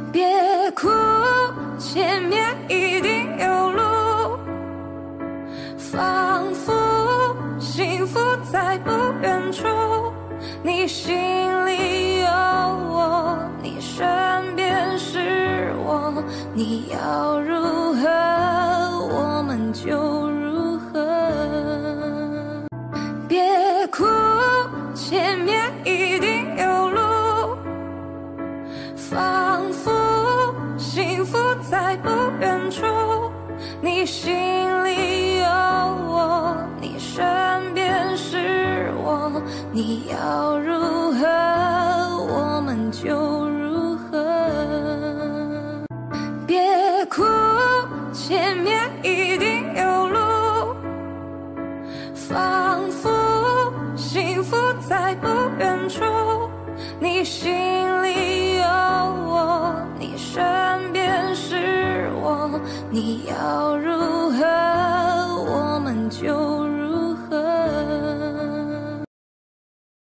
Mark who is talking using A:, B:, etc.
A: 别哭，前面一定有路，仿佛幸福在不远处。你心里有我，你身边是我，你要如何，我们就如何。别哭，前面一定有路，仿佛幸福在不远处。你心里有我，你身边是我，你要如何，我们就如何。别哭，前面一定有路，仿佛幸福在不远处。你心里有我，你身边是我，你要如何，我们就